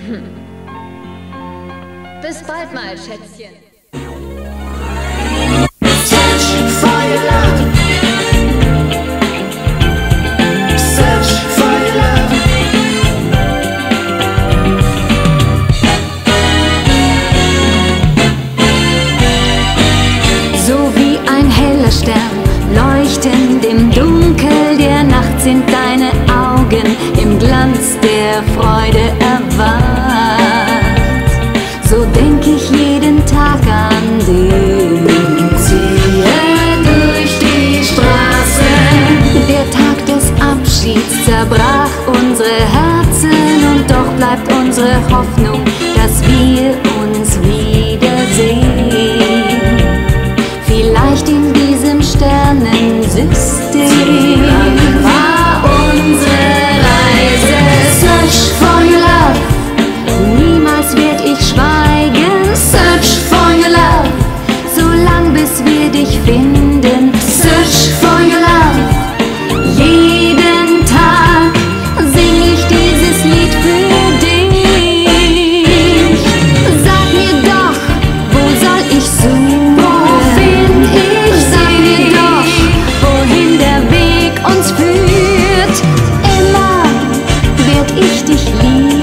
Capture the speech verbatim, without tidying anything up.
Bis bald mal, Schätzchen. Search for your love. Search for your love. So wie ein heller Stern, leuchtend im Dunkel der Nacht, sind deine Augen im Glanz der Freude erwacht. So denk ich jeden Tag an dich. Ziehe durch die Straßen. Der Tag des Abschieds zerbrach unsere Herzen, und doch bleibt unsere Hoffnung, dass wir uns wiedersehen. Vielleicht in diesem Sternensystem war unsere Reise. Search for your love. Niemals werd ich schweigen. Search for your love. So lang bis wir dich finden. Search for your love. Jeden Tag sing ich dieses Lied für dich. Sag mir doch, wo soll ich suchen? Wo find ich Sag mir doch, wohin der Weg uns führt. Immer werd ich dich lieben.